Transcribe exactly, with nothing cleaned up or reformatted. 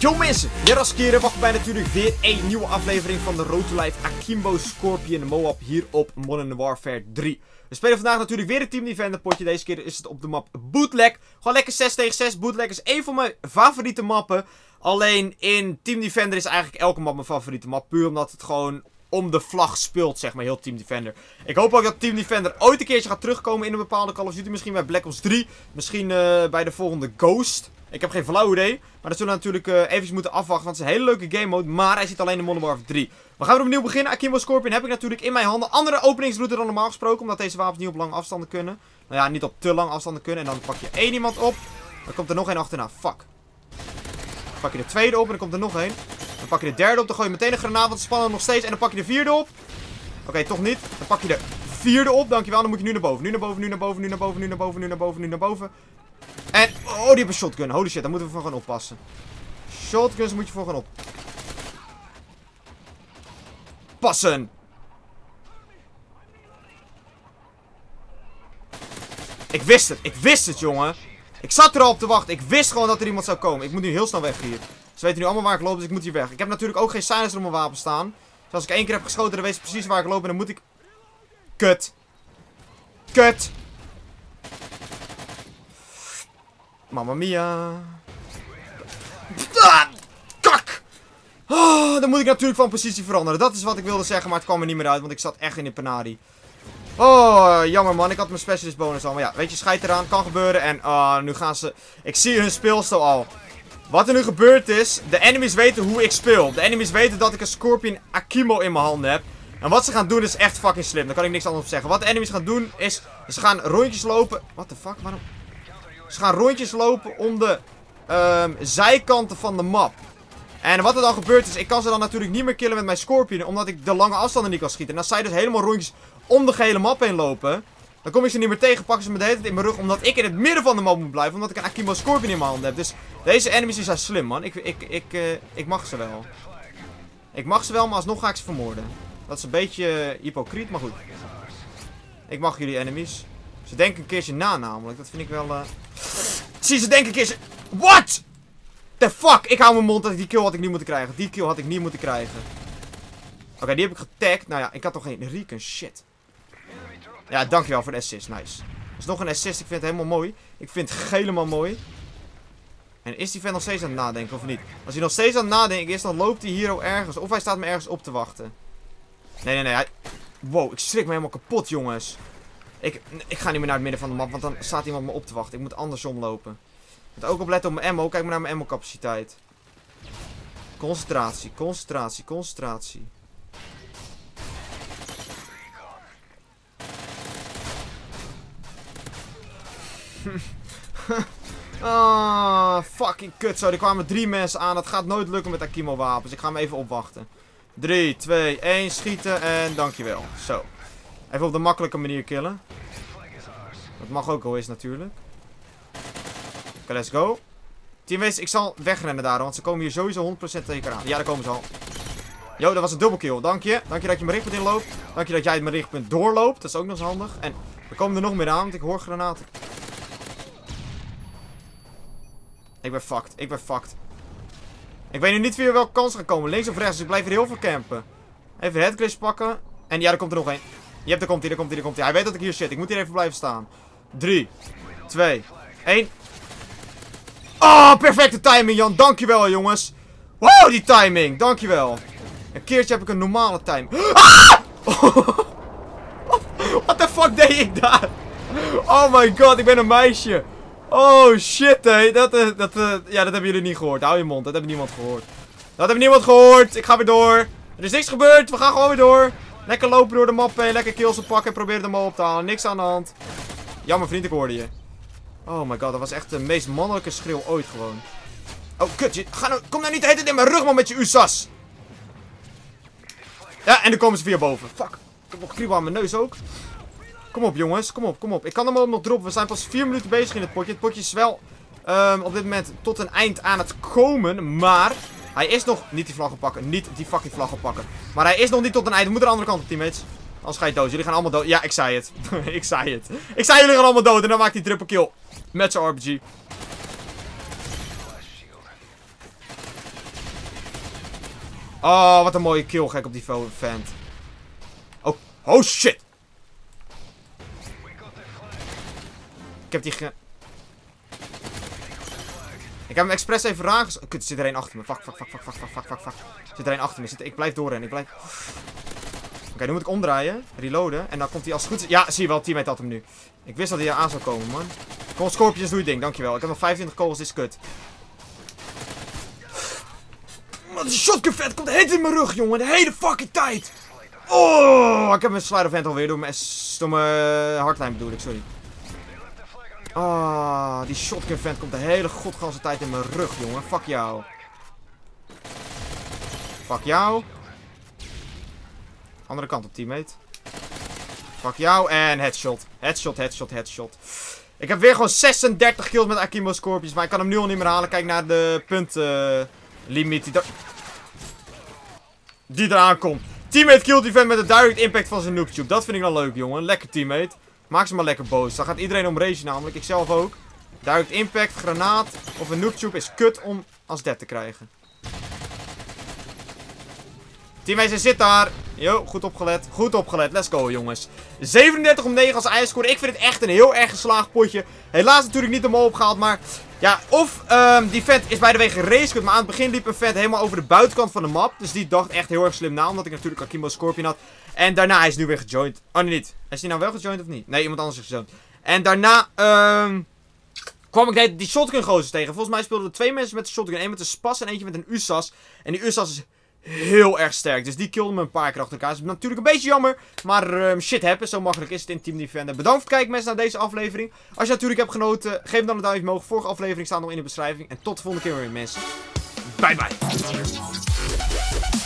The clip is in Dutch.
Yo mensen, Jeraskieren, welkom bij natuurlijk weer een nieuwe aflevering van de Road to Life Akimbo Scorpion Moab hier op Modern Warfare drie. We spelen vandaag natuurlijk weer een Team Defender potje, deze keer is het op de map Bootleg. Gewoon lekker zes tegen zes, Bootleg is een van mijn favoriete mappen. Alleen in Team Defender is eigenlijk elke map mijn favoriete map, puur omdat het gewoon om de vlag speelt, zeg maar, heel Team Defender. Ik hoop ook dat Team Defender ooit een keertje gaat terugkomen in een bepaalde Call of Duty, misschien bij Black Ops drie, misschien uh, bij de volgende Ghost. Ik heb geen flauw idee, maar dat zullen we natuurlijk uh, eventjes moeten afwachten, want het is een hele leuke game mode, maar hij zit alleen in Modern Warfare drie. We gaan weer opnieuw beginnen. Akimbo Scorpion heb ik natuurlijk in mijn handen. Andere openingsroute dan normaal gesproken, omdat deze wapens niet op lange afstanden kunnen. Nou ja, niet op te lange afstanden kunnen. En dan pak je één iemand op, dan komt er nog één achterna. Fuck. Dan pak je de tweede op en dan komt er nog één. Dan pak je de derde op, dan gooi je meteen een granaat, want het spannend nog steeds. En dan pak je de vierde op. Oké, okay, toch niet. Dan pak je de vierde op, dankjewel. Dan moet je nu naar boven. Nu naar boven, nu naar boven, nu naar boven, nu naar boven, nu naar boven, nu naar boven. En, oh, die hebben een shotgun. Holy shit, daar moeten we voor gaan oppassen. Shotguns moet je voor gaan op. Passen. Ik wist het, ik wist het, jongen. Ik zat er al op te wachten. Ik wist gewoon dat er iemand zou komen. Ik moet nu heel snel weg hier. Ze weten nu allemaal waar ik loop, dus ik moet hier weg. Ik heb natuurlijk ook geen silencer op mijn wapen staan. Dus als ik één keer heb geschoten, dan weet ze precies waar ik loop en dan moet ik... Kut. Kut. Mamma mia. Ah, kak. Oh, dan moet ik natuurlijk van positie veranderen. Dat is wat ik wilde zeggen, maar het kwam er niet meer uit, want ik zat echt in de penari. Oh, jammer man. Ik had mijn specialist bonus al. Maar ja, weet je, scheid eraan. Kan gebeuren. En uh, nu gaan ze... Ik zie hun speelstijl al. Wat er nu gebeurd is, de enemies weten hoe ik speel. De enemies weten dat ik een Scorpion Akimbo in mijn handen heb. En wat ze gaan doen is echt fucking slim. Daar kan ik niks anders op zeggen. Wat de enemies gaan doen is, ze gaan rondjes lopen. What the fuck, waarom? Ze gaan rondjes lopen om de um, zijkanten van de map. En wat er dan gebeurt is, ik kan ze dan natuurlijk niet meer killen met mijn Scorpion, omdat ik de lange afstanden niet kan schieten. En als zij dus helemaal rondjes om de gehele map heen lopen, dan kom ik ze niet meer tegen, pakken ze me de hele tijd in mijn rug, omdat ik in het midden van de map moet blijven, omdat ik een Akimbo Scorpion in mijn handen heb. Dus deze enemies die zijn slim, man. Ik, ik, ik, uh, ik mag ze wel. Ik mag ze wel, maar alsnog ga ik ze vermoorden. Dat is een beetje uh, hypocriet, maar goed. Ik mag jullie enemies. Ze denken een keertje na namelijk, dat vind ik wel... Uh... Zie, ze denken een keertje... What? The fuck? Ik hou mijn mond, dat ik die kill had ik niet moeten krijgen. Die kill had ik niet moeten krijgen. Oké, okay, die heb ik getagd. Nou ja, ik had toch geen recon, shit. Ja, dankjewel voor de assist, nice. Dat is nog een assist, ik vind het helemaal mooi. Ik vind het helemaal mooi. En is die vent nog steeds aan het nadenken of niet? Als hij nog steeds aan het nadenken is, dan loopt hij hier al ergens. Of hij staat me ergens op te wachten. Nee, nee, nee. Hij... Wow, ik schrik me helemaal kapot, jongens. Ik, ik ga niet meer naar het midden van de map, want dan staat iemand me op te wachten. Ik moet andersom lopen. Ik moet ook opletten op mijn ammo. Kijk maar naar mijn ammo capaciteit. Concentratie, concentratie, concentratie. Ah, fucking kut zo. Er kwamen drie mensen aan. Dat gaat nooit lukken met Akimbo wapens. Ik ga hem even opwachten. drie, twee, één, schieten en dankjewel. Zo. Even op de makkelijke manier killen. Dat mag ook al eens natuurlijk. Oké, okay, let's go. Teammates, ik zal wegrennen daar, want ze komen hier sowieso honderd procent tegen elkaar aan. Ja, daar komen ze al. Yo, dat was een dubbelkill. Dank je. Dank je dat je mijn richtpunt inloopt. Dank je dat jij mijn richtpunt doorloopt. Dat is ook nog eens handig. En er komen er nog meer aan, want ik hoor granaten. Ik ben fucked. Ik ben fucked. Ik weet nu niet via welke kans gaan komen. Links of rechts, dus ik blijf hier heel veel campen. Even de headglitch pakken. En ja, er komt er nog één. Je hebt, daar komt hij, daar komt hij, daar komt hij. Hij weet dat ik hier zit. Ik moet hier even blijven staan. drie, twee, één. Oh, perfecte timing, Jan. Dankjewel, jongens. Wow, die timing. Dankjewel. Een keertje heb ik een normale timing. Ah! What the fuck deed ik daar? Oh my god, ik ben een meisje. Oh shit, hé. Dat, uh, dat, uh, ja, dat hebben jullie niet gehoord. Hou je mond, dat heeft niemand gehoord. Dat heeft niemand gehoord. Ik ga weer door. Er is niks gebeurd. We gaan gewoon weer door. Lekker lopen door de map heen. Lekker kills oppakken en proberen hem op te halen. Niks aan de hand. Jammer, vriend, ik hoorde je. Oh my god, dat was echt de meest mannelijke schreeuw ooit gewoon. Oh, kut. Je, ga nou, kom nou niet de hele tijd in mijn rug, man, met je U S A S. Ja, en dan komen ze via boven. Fuck. Ik heb nog kriebel aan mijn neus ook. Kom op, jongens. Kom op, kom op. Ik kan hem ook nog droppen. We zijn pas vier minuten bezig in het potje. Het potje is wel um, op dit moment tot een eind aan het komen. Maar hij is nog... Niet die vlaggen pakken. Niet die fucking vlaggen pakken. Maar hij is nog niet tot een eind. We moeten de andere kant op, teammates. Anders ga je dood. Jullie gaan allemaal dood. Ja, ik zei het. ik zei het. Ik zei jullie gaan allemaal dood. En dan maakt hij triple kill. Met zijn R P G. Oh, wat een mooie kill gek op die vent. Oh, oh shit. Ik heb die ge... Ik heb hem expres even raar. Kut, er zit er een achter me. Fuck, fuck, fuck, fuck, fuck, fuck, fuck, fuck, fuck. Er zit er een achter me. Zit... Ik blijf doorrennen. Ik blijf... Oké, okay, nu moet ik omdraaien. Reloaden. En dan komt hij als het goed is... Ja, zie je wel. Teammate had hem nu. Ik wist dat hij aan zou komen, man. Kom, Scorpions, doe je ding. Dankjewel. Ik heb nog vijfentwintig kogels. Dit is kut. Man, die shotgun vet komt heet in mijn rug, jongen. De hele fucking tijd. Oh, ik heb mijn slide of hand alweer door mijn, door mijn hardline bedoel ik. Sorry. Ah, oh, die shotgun vent komt de hele godganse tijd in mijn rug, jongen. Fuck jou. Fuck jou. Andere kant op, teammate. Fuck jou. En headshot. Headshot, headshot, headshot. Ik heb weer gewoon zesendertig kills met Akimo Scorpions. Maar ik kan hem nu al niet meer halen. Kijk naar de puntlimiet uh, die, die eraan komt. Teammate killt die vent met een direct impact van zijn noobtube. Dat vind ik dan leuk, jongen. Lekker, teammate. Maak ze maar lekker boos. Dan gaat iedereen om race namelijk. Ik zelf ook. Direct impact, granaat of een noobtube is kut om als dead te krijgen. Teammate, hij zit daar. Yo, goed opgelet. Goed opgelet. Let's go, jongens. zevenendertig om negen als ijscore. Ik vind het echt een heel erg geslaagd potje. Helaas natuurlijk niet omhoog opgehaald, maar... Ja, of um, die vent is bij de weg geraced, maar aan het begin liep een vent helemaal over de buitenkant van de map. Dus die dacht echt heel erg slim na, omdat ik natuurlijk Akimo Scorpion had. En daarna, hij is nu weer gejoined. Oh nee, niet. Is hij nou wel gejoined of niet? Nee, iemand anders is gejoined. En daarna, um, kwam ik net die shotgun gozers tegen. Volgens mij speelden er twee mensen met de shotgun. Eén met een spas en eentje met een U S A S. En die U S A S is heel erg sterk. Dus die killde me een paar keer achter elkaar. Dus natuurlijk een beetje jammer. Maar um, shit happens. Zo makkelijk is het in Team Defender. Bedankt voor het kijken, mensen, naar deze aflevering. Als je natuurlijk hebt genoten, geef dan een duimpje omhoog. Vorige aflevering staat nog in de beschrijving. En tot de volgende keer weer, mensen. Bye bye.